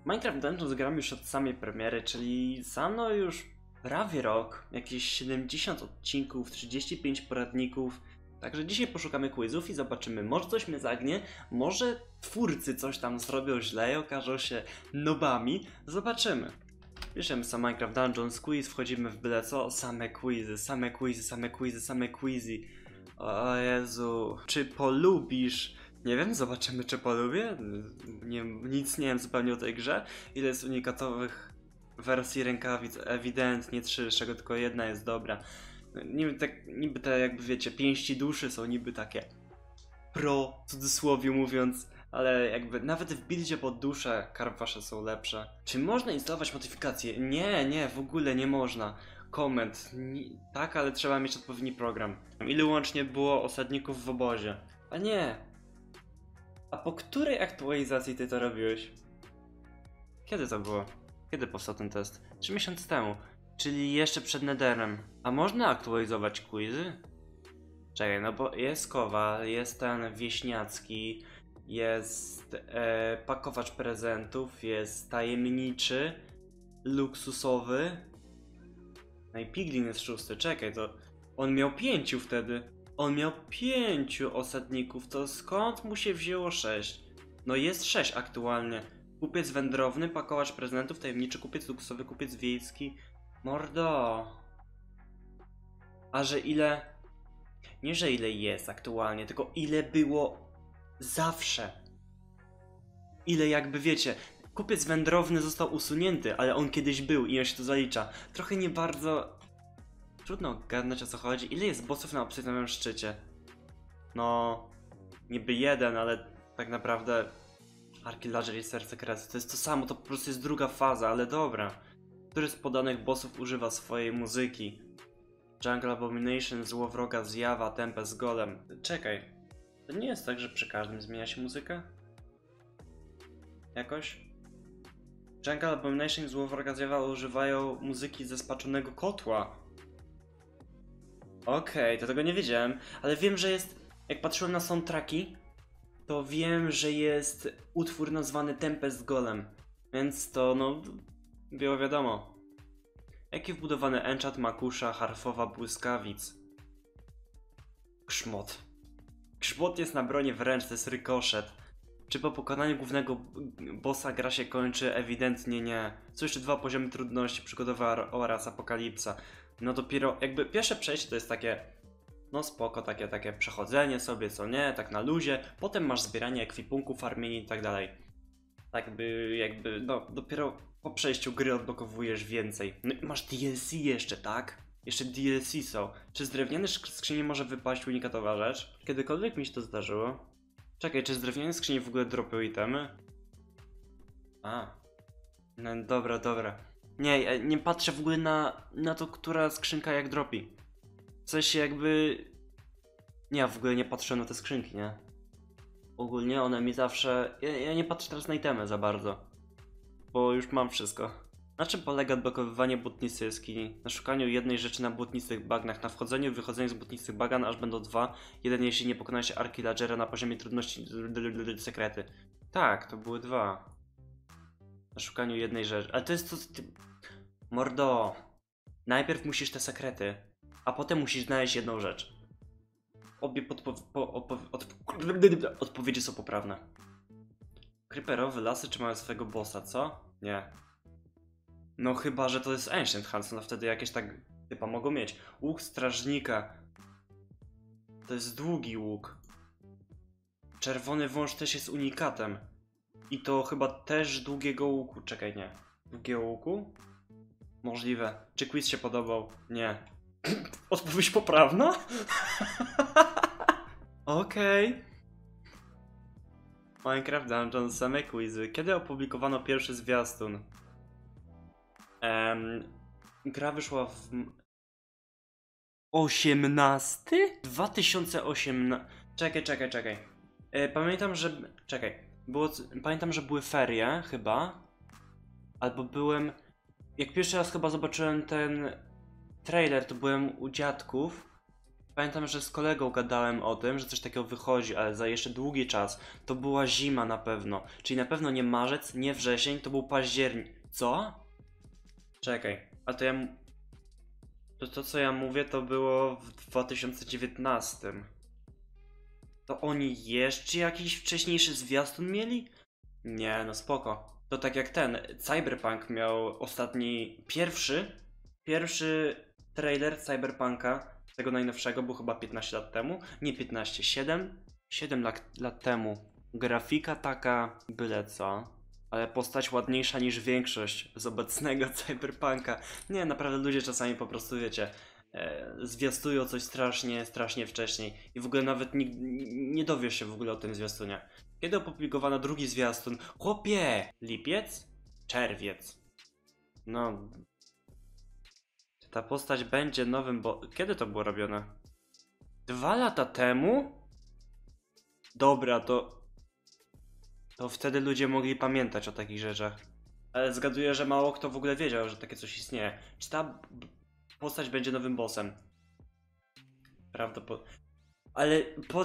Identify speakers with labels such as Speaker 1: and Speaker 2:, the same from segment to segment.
Speaker 1: Minecraft Dungeons gram już od samej premiery, czyli za mną już prawie rok, jakieś 70 odcinków, 35 poradników. Także dzisiaj poszukamy quizów i zobaczymy, może coś mnie zagnie, może twórcy coś tam zrobią źle i okażą się nobami. Zobaczymy. Piszemy sobie Minecraft Dungeons quiz, wchodzimy w byle co, same quizy, same quizy, same quizy, same quizy. O Jezu, czy polubisz? Nie wiem, zobaczymy czy polubię. Nic nie wiem zupełnie o tej grze. Ile jest unikatowych wersji rękawic? Ewidentnie 3, z czego tylko jedna jest dobra. Niby te jakby wiecie, pięści duszy są niby takie pro, w cudzysłowie mówiąc, ale jakby nawet w buildzie pod duszę karp wasze są lepsze. Czy można instalować modyfikacje? Nie, w ogóle nie można. Koment. Tak, ale trzeba mieć odpowiedni program. Ile łącznie było osadników w obozie? A nie. A po której aktualizacji ty to robiłeś? Kiedy to było? Kiedy powstał ten test? 3 miesiące temu. Czyli jeszcze przed Netherem. A można aktualizować quizy? Czekaj, no bo jest kowal, jest ten wieśniacki, jest pakowacz prezentów, jest tajemniczy, luksusowy. No i Piglin jest 6. Czekaj, to on miał 5 wtedy. On miał 5 osadników, to skąd mu się wzięło 6? No jest 6 aktualnie. Kupiec wędrowny, pakowacz prezentów, tajemniczy kupiec, luksusowy kupiec wiejski. Mordo. A że ile... Nie, że ile jest aktualnie, tylko ile było zawsze. Ile jakby wiecie, kupiec wędrowny został usunięty, ale on kiedyś był i on się to zalicza. Trochę nie bardzo... Trudno ogarnąć o co chodzi. Ile jest bossów na obsydianowym szczycie? No... Niby jeden, ale tak naprawdę... Archilager i serce kresu. To jest to samo, to po prostu jest druga faza, ale dobra. Który z podanych bossów używa swojej muzyki? Jungle Abomination, Złowroga Zjawa, Tempest Golem. Czekaj, to nie jest tak, że przy każdym zmienia się muzyka? Jakoś? Jungle Abomination, Złowroga Zjawa używają muzyki ze spaczonego kotła. Okej, to tego nie wiedziałem, ale wiem, że jest... Jak patrzyłem na soundtracki, to wiem, że jest utwór nazwany Tempest Golem. Więc to, no... Było wiadomo. Jaki wbudowany enchant ma kusza harfowa błyskawic? Grzmot. Grzmot jest na bronie wręcz, to jest rykoszet. Czy po pokonaniu głównego bossa gra się kończy? Ewidentnie nie. Są jeszcze 2 poziomy trudności, przygodowa oraz apokalipsa. No dopiero jakby pierwsze przejście to jest takie... No spoko, takie przechodzenie sobie, co nie, tak na luzie. Potem masz zbieranie ekwipunku, farmienie i tak dalej. Tak by jakby, no dopiero po przejściu gry odblokowujesz więcej. No i masz DLC jeszcze, tak? Jeszcze DLC są. Czy z drewnianej skrzyni może wypaść unikatowa rzecz? Kiedykolwiek mi się to zdarzyło? Czekaj, czy z drewnianej skrzyni w ogóle dropią itemy? A. No dobra. Nie patrzę w ogóle na to, która skrzynka jak dropi. W sensie jakby... Nie, ja w ogóle nie patrzę na te skrzynki, nie? Ogólnie one mi zawsze... Ja nie patrzę teraz na itemy za bardzo. Bo już mam wszystko. Na czym polega odblokowywanie błotnistej jaskini? Na szukaniu jednej rzeczy na błotnistych bagnach, na wchodzeniu i wychodzeniu z błotnistych bagan, aż będą 2. Jeden jeśli nie pokona się Archilagera na poziomie trudności sekrety. Tak, to były 2. Na szukaniu jednej rzeczy. Ale to jest to... Mordo. Najpierw musisz te sekrety, a potem musisz znaleźć jedną rzecz. Obie odpowiedzi są poprawne. Creeperowe lasy czy mają swojego bossa, co? Nie. No chyba, że to jest Ancient Hunts, no wtedy jakieś tak typa mogą mieć. Łuk strażnika. To jest długi łuk. Czerwony wąż też jest unikatem. I to chyba też długiego łuku. Czekaj, nie. Długiego łuku? Możliwe. Czy quiz się podobał? Nie. Odpowiedź poprawna? Okej. Minecraft Dungeons, same quizy. Kiedy opublikowano pierwszy zwiastun? Gra wyszła w... 18? 2018... Czekaj. Pamiętam, że... Pamiętam, że były ferie, chyba. Albo byłem... Jak pierwszy raz chyba zobaczyłem ten trailer, to byłem u dziadków. Pamiętam, że z kolegą gadałem o tym, że coś takiego wychodzi, ale za jeszcze długi czas. To była zima na pewno. Czyli na pewno nie marzec, nie wrzesień, to był październik. Co? Czekaj, a to ja... To co ja mówię, to było w 2019. To oni jeszcze jakiś wcześniejszy zwiastun mieli? Nie, no spoko. To tak jak ten, Cyberpunk miał ostatni, pierwszy trailer Cyberpunka, tego najnowszego, był chyba 15 lat temu. Nie 15, 7 lat temu. Grafika taka, byle co. Ale postać ładniejsza niż większość z obecnego Cyberpunka. Nie, naprawdę ludzie czasami po prostu, wiecie, zwiastują coś strasznie wcześniej. I w ogóle nawet nikt nie dowie się w ogóle o tym zwiastunie. Kiedy opublikowano drugi zwiastun? Chłopie! Lipiec? Czerwiec. No. Czy ta postać będzie nowym, bo... Kiedy to było robione? 2 lata temu? Dobra, to wtedy ludzie mogli pamiętać o takich rzeczach. Ale zgaduję, że mało kto w ogóle wiedział, że takie coś istnieje. Czy ta postać będzie nowym bossem? Prawdopodobnie. Ale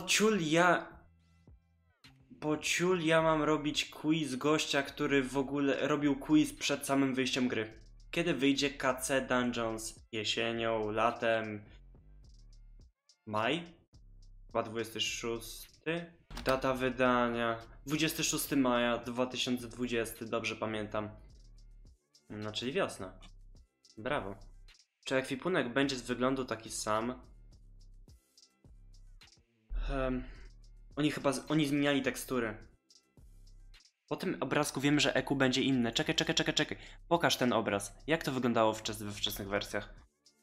Speaker 1: Pociul ja mam robić quiz gościa, który w ogóle robił quiz przed samym wyjściem gry. Kiedy wyjdzie KC Dungeons? Jesienią, latem? Maj? Chyba 26? Data wydania 26 maja 2020, dobrze pamiętam. No, czyli wiosna. Brawo. Czy ekwipunek będzie z wyglądu taki sam? Oni zmieniali tekstury. Po tym obrazku wiem, że EQ będzie inne. Czekaj. Pokaż ten obraz. Jak to wyglądało we wczesnych wersjach?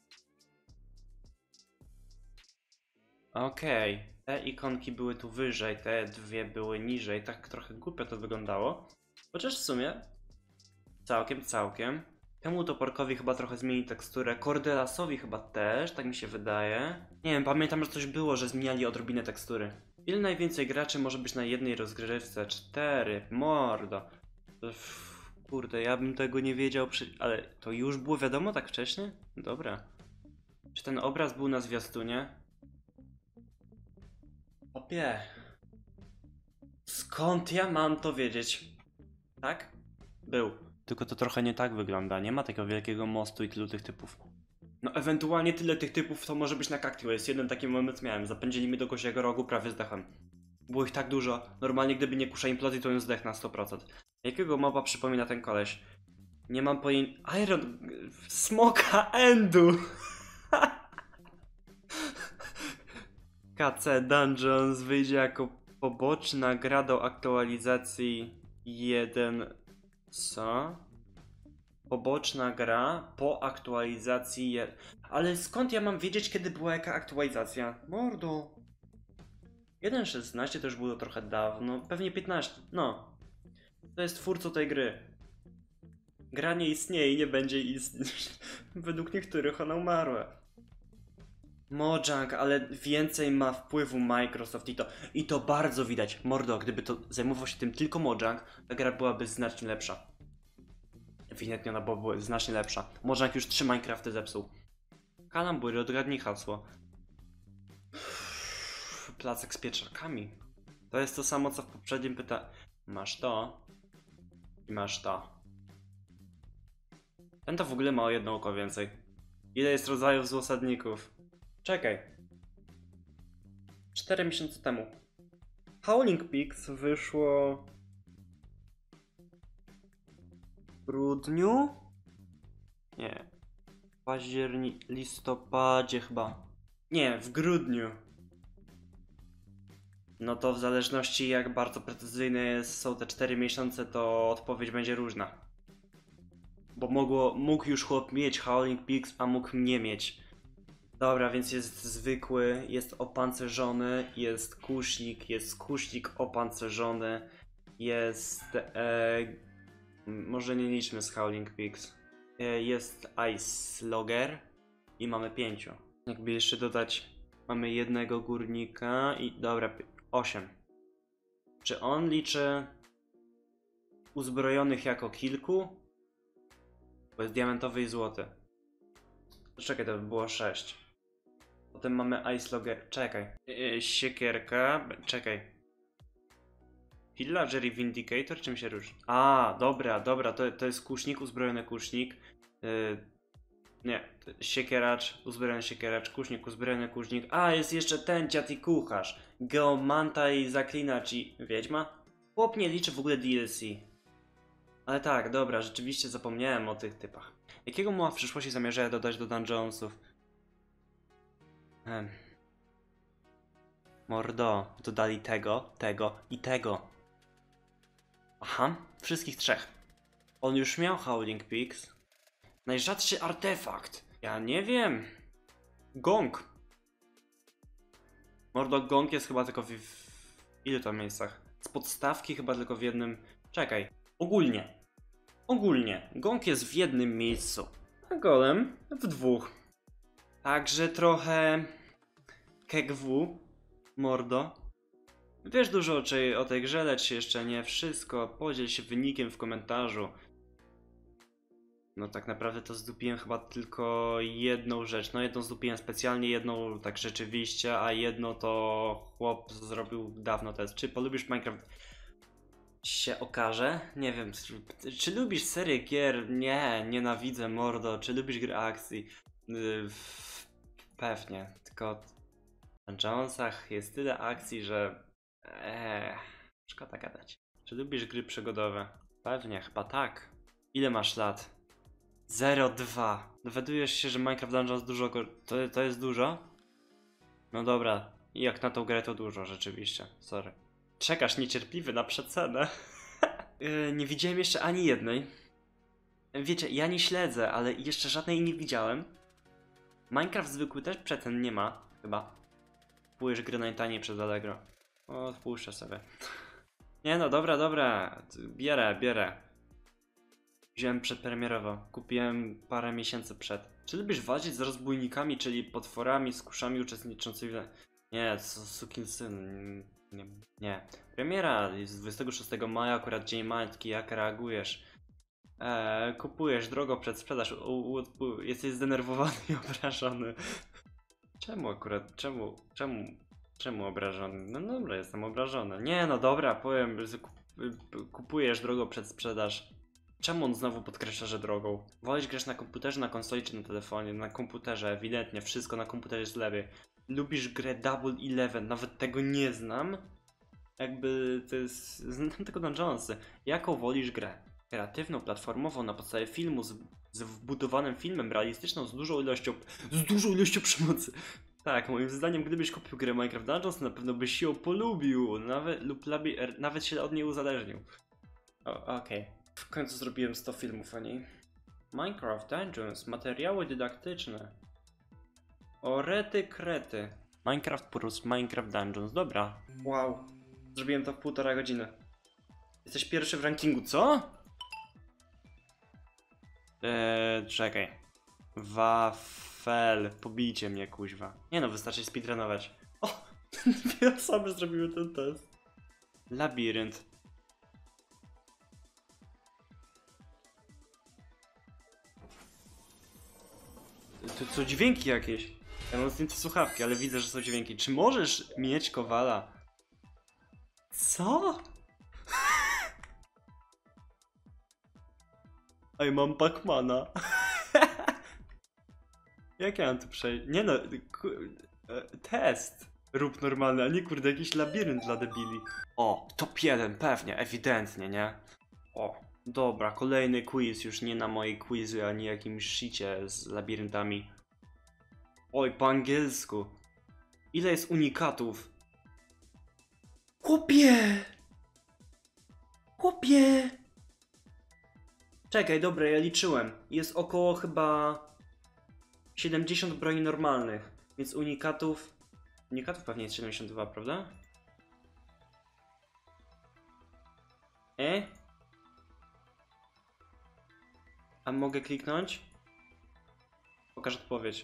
Speaker 1: Okej. Te ikonki były tu wyżej, te dwie były niżej. Tak trochę głupio to wyglądało. Chociaż w sumie całkiem. Temu toporkowi chyba trochę zmieni teksturę. Cordelasowi chyba też, tak mi się wydaje. Nie wiem, pamiętam, że coś było, że zmieniali odrobinę tekstury. Ile najwięcej graczy może być na jednej rozgrywce? 4. Mordo. Kurde, ja bym tego nie wiedział, ale to już było wiadomo tak wcześnie? Dobra. Czy ten obraz był na zwiastunie? Opie. Skąd ja mam to wiedzieć? Tak? Był. Tylko to trochę nie tak wygląda. Nie ma takiego wielkiego mostu i tylu tych typów. No ewentualnie tyle tych typów to może być na Cactuace. Jeden taki moment miałem. Zapędzili mi do koziego rogu, prawie zdechłem. Było ich tak dużo. Normalnie gdyby nie kusza implozji, to bym zdech na 100%. Jakiego moba przypomina ten koleś? Nie mam pojęcia... Smoka Endu! KC Dungeons wyjdzie jako poboczna gra do aktualizacji 1... Co? Poboczna gra po aktualizacji 1... Ale skąd ja mam wiedzieć, kiedy była jaka aktualizacja? Mordo! 1.16 to już było trochę dawno, pewnie 15, no. To jest twórcą tej gry. Gra nie istnieje i nie będzie istnieć. Według niektórych ona umarła. Mojang, ale więcej ma wpływu Microsoft i to bardzo widać. Mordo, gdyby to zajmował się tym tylko Mojang, ta gra byłaby znacznie lepsza. Ewidentnie ona byłaby znacznie lepsza. Mojang już 3 Minecrafty zepsuł. Kalambury, odgadnij hasło. Placek z pieczarkami. To jest to samo co w poprzednim pytaniu. Masz to. I masz to. Ten to w ogóle ma o jedno oko więcej. Ile jest rodzajów złosadników? Czekaj. 4 miesiące temu. Howling Peaks wyszło... w grudniu? Nie. Listopadzie chyba. Nie, w grudniu. No to w zależności jak bardzo precyzyjne są te 4 miesiące, to odpowiedź będzie różna. Bo mógł już chłop mieć Howling Peaks, a mógł nie mieć. Dobra, więc jest zwykły, jest opancerzony, jest kusznik opancerzony, jest... może nie liczmy z Howling Peaks. Jest Ice Logger i mamy 5. Jakby jeszcze dodać, mamy jednego górnika i... dobra, 8. Czy on liczy uzbrojonych jako kilku? Bo jest diamentowy i złoty. Czekaj, to by było 6. Potem mamy Ice Logger. Czekaj. Siekierka. Czekaj. Pillager i Vindicator? Czym się różni? A, dobra, to jest kusznik, uzbrojony kusznik. Nie, siekieracz, uzbrojony siekieracz, kusznik, uzbrojony kusznik. A, jest jeszcze ten dziad i kucharz. Geomanta i zaklinacz i wiedźma? Chłop nie liczy w ogóle DLC. Ale tak, dobra, rzeczywiście zapomniałem o tych typach. Jakiego moła w przyszłości zamierzają dodać do dungeonsów? Mordo, dodali tego i tego. Aha, wszystkich trzech. On już miał Howling Peaks. Najrzadszy artefakt. Ja nie wiem. Gong. Mordo, gong jest chyba tylko w ilu tam miejscach? Z podstawki chyba tylko w jednym. Czekaj. Ogólnie. Gong jest w jednym miejscu. A golem w dwóch. Także trochę... KGW. Mordo. Wiesz dużo o tej grze, lecz jeszcze nie wszystko. Podziel się wynikiem w komentarzu. No tak naprawdę to zdupiłem chyba tylko jedną rzecz. No jedną zdupiłem specjalnie, jedną tak rzeczywiście, a jedno to chłop zrobił dawno test. Czy polubisz Minecraft? Się okaże? Nie wiem. Czy lubisz serię gier? Nie, nienawidzę, mordo. Czy lubisz gry akcji? Pewnie, tylko w Jonesach jest tyle akcji, że... szkoda gadać. Czy lubisz gry przygodowe? Pewnie, chyba tak. Ile masz lat? 0,2. Dowiadujesz się, że Minecraft Dungeons dużo... To jest dużo? No dobra. I jak na tą grę to dużo, rzeczywiście. Sorry. Czekasz niecierpliwy na przecenę. Nie widziałem jeszcze ani jednej. Wiecie, ja nie śledzę, ale jeszcze żadnej nie widziałem. Minecraft zwykły też przecen nie ma, chyba. Kupujesz gry najtaniej przez Allegro. Odpuszczę sobie. Nie no, dobra. Bierę. Wziąłem przedpremierowo. Kupiłem parę miesięcy przed. Czy lubisz walczyć z rozbójnikami, czyli potworami z kuszami uczestniczącymi w... Nie, sukinsyn. Nie. Premiera jest 26 maja, akurat Dzień Matki. Jak reagujesz? Kupujesz drogo przed sprzedaż. Jesteś zdenerwowany i obrażony. Czemu akurat? Czemu obrażony? No dobra, jestem obrażony. Nie no dobra, powiem, że kupujesz drogo przed sprzedaż. Czemu on znowu podkreśla, że drogą? Wolisz grać na komputerze, na konsoli czy na telefonie? Na komputerze, ewidentnie, wszystko na komputerze jest lepiej. Lubisz grę Double Eleven, nawet tego nie znam. Jakby to jest... Znam tylko Dungeonsy. Jaką wolisz grę? Kreatywną, platformową, na podstawie filmu, z wbudowanym filmem, realistyczną, z dużą ilością przemocy. Tak, moim zdaniem, gdybyś kupił grę Minecraft Dungeons, na pewno byś ją polubił, nawet się od niej uzależnił. Okej. W końcu zrobiłem 100 filmów o niej. Minecraft Dungeons, materiały dydaktyczne. Orety krety. Minecraft plus Minecraft Dungeons, dobra. Wow, zrobiłem to w 1,5 godziny. Jesteś pierwszy w rankingu, co? Czekaj. Wafel, pobijcie mnie, kuźwa. Nie no, wystarczy speedrunować. O! 2 osoby zrobiły ten test. Labirynt. To są dźwięki jakieś. Ja mam zdjęte słuchawki, ale widzę, że są dźwięki. Czy możesz mieć kowala? Co? Ej, mam Pacmana. Jak ja mam tu przejść? Nie no, test. Rób normalny, a nie kurde jakiś labirynt dla debili. O, top 1, pewnie, ewidentnie, nie? O, dobra, kolejny quiz, już nie na mojej quizy, ani jakimś shicie z labiryntami. Oj, po angielsku. Ile jest unikatów? Chłopie! Chłopie! Czekaj, dobra, ja liczyłem. Jest około chyba 70 broni normalnych, więc unikatów... Unikatów pewnie jest 72, prawda? A mogę kliknąć? Pokaż odpowiedź.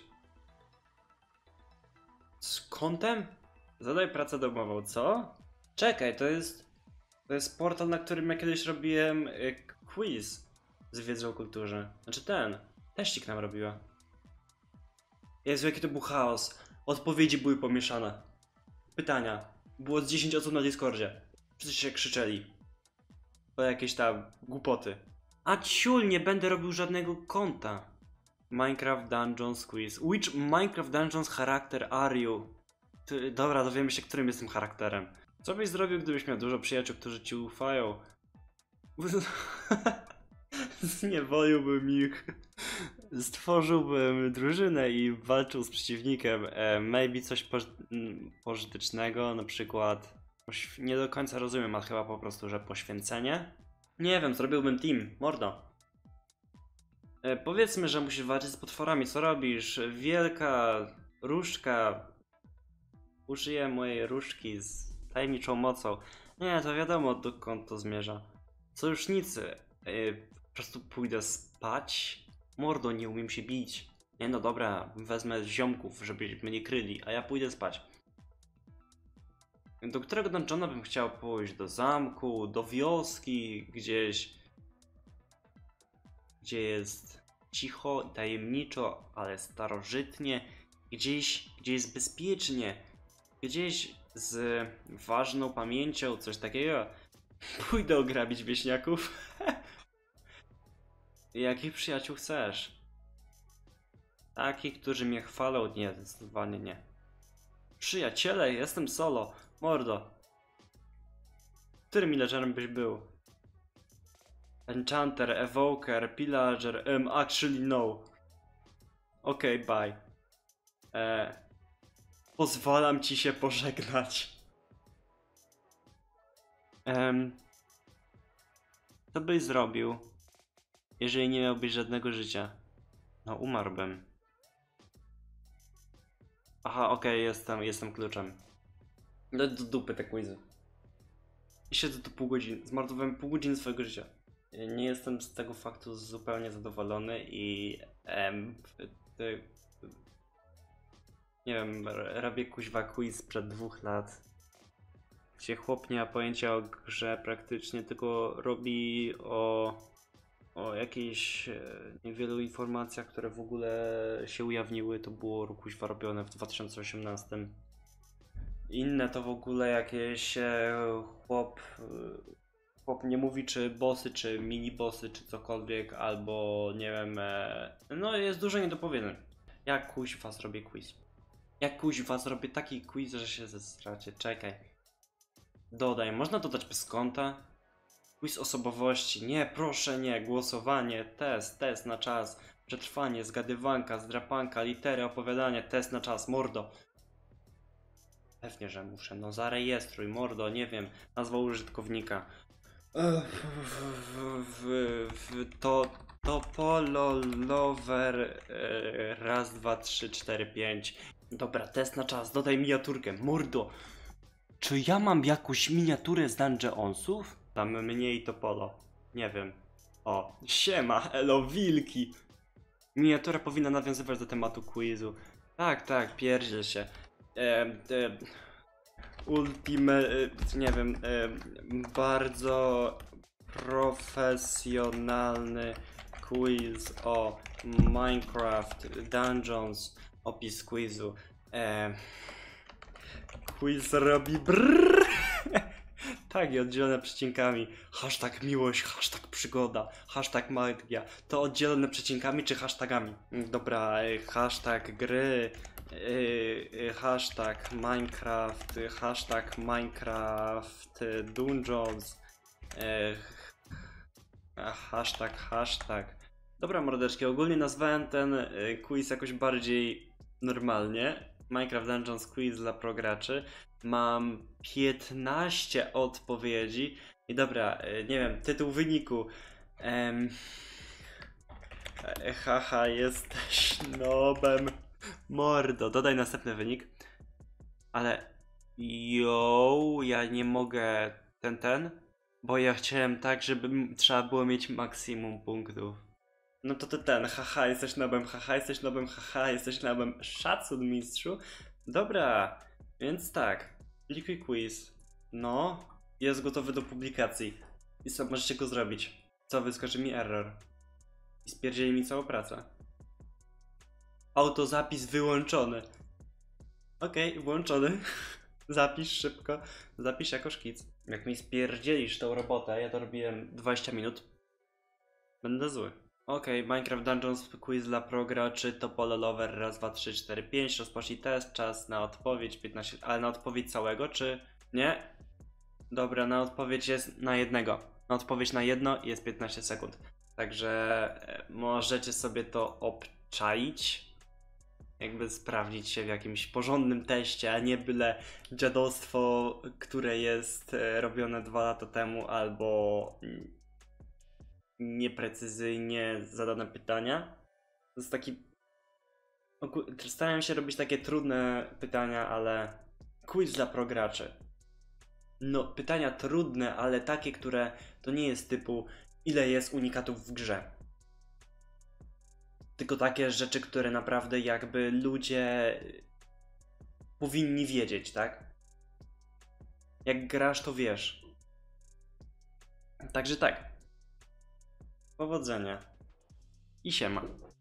Speaker 1: Z kątem? Zadaj pracę domową, co? Czekaj, to jest portal, na którym ja kiedyś robiłem quiz z wiedzą o kulturze. Znaczy teścik nam robiła. Jezu, jaki to był chaos. Odpowiedzi były pomieszane. Pytania. Było z 10 osób na Discordzie. Wszyscy się krzyczeli. O jakieś tam głupoty. A ciul, nie będę robił żadnego konta. Minecraft Dungeons Quiz. Which Minecraft Dungeons character are you? Dobra, dowiemy się, którym jestem charakterem. Co byś zrobił, gdybyś miał dużo przyjaciół, którzy ci ufają? Zniewoliłbym ich. Stworzyłbym drużynę i walczył z przeciwnikiem. Maybe coś pożytecznego, na przykład. Nie do końca rozumiem, a chyba po prostu, że poświęcenie. Nie wiem, zrobiłbym team. Mordo. Powiedzmy, że musisz walczyć z potworami. Co robisz? Wielka różdżka. Użyję mojej różdżki z tajemniczą mocą. Nie, to wiadomo, dokąd to zmierza. Sojusznicy. Po prostu pójdę spać. Mordo, nie umiem się bić. Nie no dobra, wezmę ziomków, żeby mnie kryli, a ja pójdę spać. Do którego dungeona bym chciał pójść? Do zamku, do wioski, gdzieś, gdzie jest cicho i tajemniczo, ale starożytnie, gdzieś, gdzie jest bezpiecznie, gdzieś z ważną pamięcią, coś takiego. Pójdę ograbić wieśniaków. Jakich przyjaciół chcesz? Takich, którzy mnie chwalą? Nie, zdecydowanie nie. Przyjaciele, jestem solo. Mordo. Którym villagerem byś był? Enchanter, Evoker, Pillager, actually no. Okej, bye. Pozwalam ci się pożegnać. Co byś zrobił, jeżeli nie miałbyś żadnego życia? No, umarłbym. Aha, okej, jestem kluczem. No do dupy te quizy. I siedzę tu pół godziny. Zmarnowałem pół godziny swojego życia. Nie jestem z tego faktu zupełnie zadowolony i nie wiem, robię kuźwa quiz sprzed 2 lat. Gdzie chłop nie ma pojęcia o grze praktycznie, tylko robi o jakichś niewielu informacjach, które w ogóle się ujawniły. To było kuźwa robione w 2018. Inne to w ogóle jakieś chłop nie mówi czy bossy, czy mini bossy, czy cokolwiek, albo nie wiem, no jest dużo niedopowiedzeń. Jak kuźwa zrobię quiz? Jak kuźwa zrobię taki quiz, że się zestracie? Czekaj. Dodaj, można dodać bez konta? Quiz osobowości, nie, proszę nie, głosowanie, test na czas, przetrwanie, zgadywanka, zdrapanka, litery, opowiadanie, test na czas, mordo. Pewnie, że muszę, no zarejestruj, mordo, nie wiem, nazwa użytkownika. To polo lover raz, 2, 3, 4, 5. Dobra, test na czas, dodaj miniaturkę, mordo. Czy ja mam jakąś miniaturę z Dungeonsów? Tam mniej to polo. Nie wiem. O, siema, elo wilki. Miniatura powinna nawiązywać do tematu quizu. Tak, pierdziel się. Nie wiem, bardzo profesjonalny quiz o Minecraft Dungeons. Opis quizu. Quiz robi brrr. Tak, i oddzielone przecinkami. Hashtag miłość, hashtag przygoda, hashtag magia. To oddzielone przecinkami czy hashtagami? Dobra, hashtag gry, hashtag Minecraft Dungeons, hashtag. Dobra, mordeczki, ogólnie nazwałem ten quiz jakoś bardziej normalnie. Minecraft Dungeons Quiz dla prograczy. Mam 15 odpowiedzi. I dobra, nie wiem, tytuł wyniku. Haha, jesteś nobem. Mordo, dodaj następny wynik. Ale ja nie mogę bo ja chciałem tak, żeby trzeba było mieć maksimum punktów. No to ten, haha, jesteś nobem, haha, jesteś nobem, haha, jesteś nobem. Szacun, mistrzu. Dobra, więc tak, Liquid Quiz, no, jest gotowy do publikacji. I co, możecie go zrobić. Co, wyskoczy mi error. I spierdzieli mi całą pracę. Autozapis wyłączony. Okej, włączony. Zapisz szybko. Zapisz jako szkic. Jak mi spierdzielisz tą robotę, ja to robiłem 20 minut. Będę zły. Okej, Minecraft Dungeons quiz dla prograczy to Polo Lover raz, 2, 3, 4, 5. Rozpocznij test, czas na odpowiedź 15. Ale na odpowiedź całego, czy nie? Dobra, na odpowiedź jest na jednego. Na odpowiedź na jedno jest 15 sekund. Także możecie sobie to obczaić. Jakby sprawdzić się w jakimś porządnym teście, a nie byle dziadostwo, które jest robione 2 lata temu, albo nieprecyzyjnie zadane pytania. To jest taki... Staram się robić takie trudne pytania, ale quiz dla prograczy. No, pytania trudne, ale takie, które to nie jest typu ile jest unikatów w grze. Tylko takie rzeczy, które naprawdę jakby ludzie powinni wiedzieć, tak? Jak grasz, to wiesz. Także tak. Powodzenia. I siema.